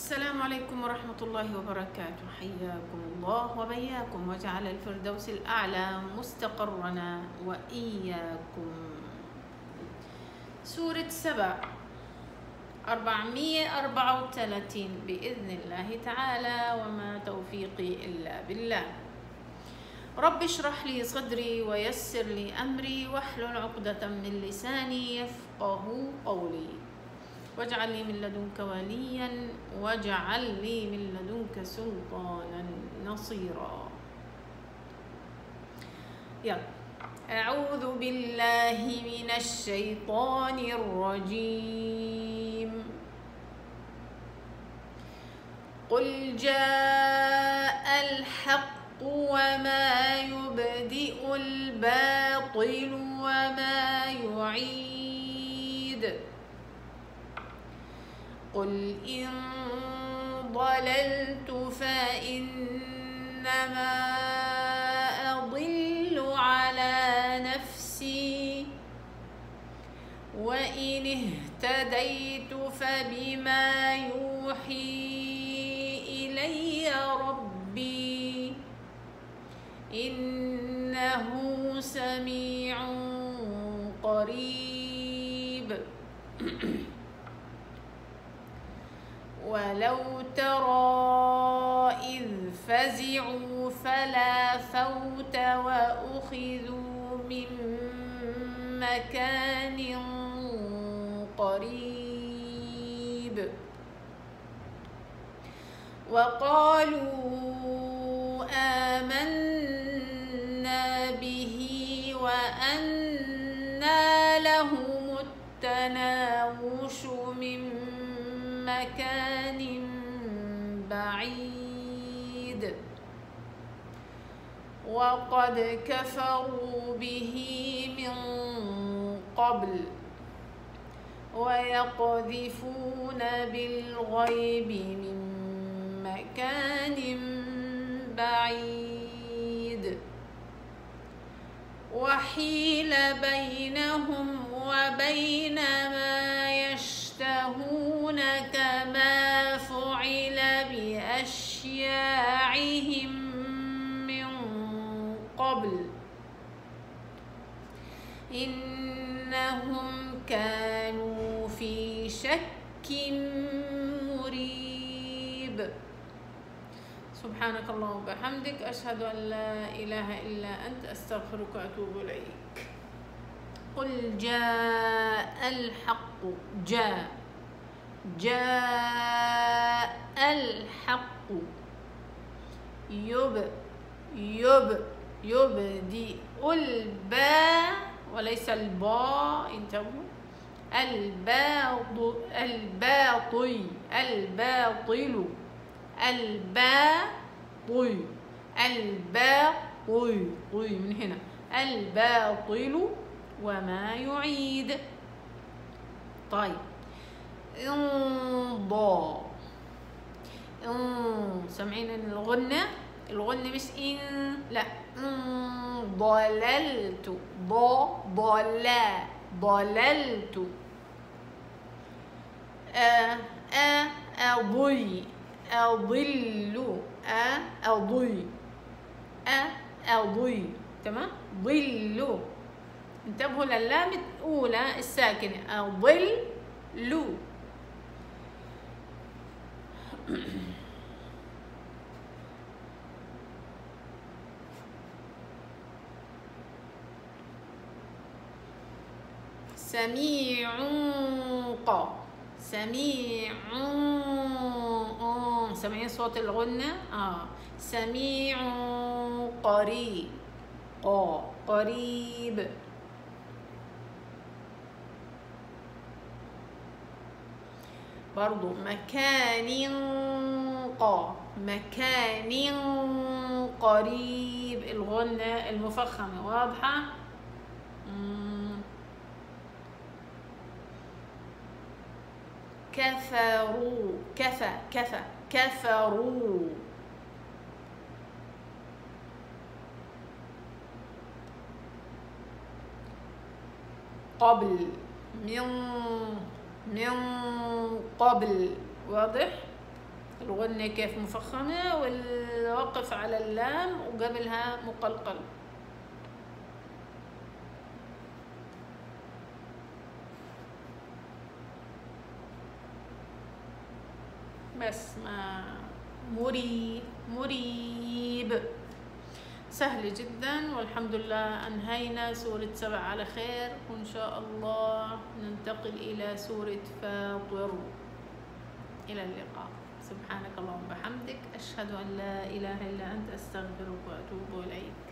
السلام عليكم ورحمة الله وبركاته. حياكم الله وبياكم وجعل الفردوس الأعلى مستقرنا وإياكم. سورة سبع 434 بإذن الله تعالى، وما توفيقي إلا بالله. رب اشرح لي صدري ويسر لي أمري واحلل عقدة من لساني يفقه قولي، واجعل لي من لدنك وليا واجعل لي من لدنك سلطانا نصيرا. يلا. أعوذ بالله من الشيطان الرجيم. قل جاء الحق وما يبدئ الباطل وما يعيد. قل إن ضللت فإنما أضل على نفسي، وإن اهتديت فبما يوحي إلي ربي إنه سميع قريب. ولو ترى إذ فزعوا فلا فوت وأخذوا من مكان قريب، وقالوا آمنا به وأنى لهم التناوش من مكان بعيد، وقد كفروا به من قبل ويقذفون بالغيب من مكان بعيد، وحيل بينهم وبين ما يشتهون كما فعل بأشياعهم من قبل إنهم كانوا في شك مريب. سبحانك اللهم وبحمدك، أشهد أن لا إله إلا أنت، أستغفرك وأتوب إليك. قل جاء الحق. جاء الحق. يبدئ الباء وليس الباء، انتبهوا. الباطل من هنا الباطل وما يعيد. طيب. سامعين الغنة مش إن، لا. ضللت ضللت. أضل. تمام. ضل. انتبهوا للام الأولى الساكنة. أضل. سميع سمعين صوت الغنة. سميع قريب. برضو مكان قريب. الغنة المفخمة واضحة. كفروا. كفروا. قبل. من قبل. واضح. الغنة كيف مفخمة والوقف على اللام وقبلها مقلقل. بس ما مريب سهل جدا. والحمد لله أنهينا سورة 7 على خير، وإن شاء الله ننتقل إلى سورة فاطر. إلى اللقاء. سبحانك اللهم وبحمدك، أشهد أن لا إله إلا أنت، أستغفرك وأتوب إليك.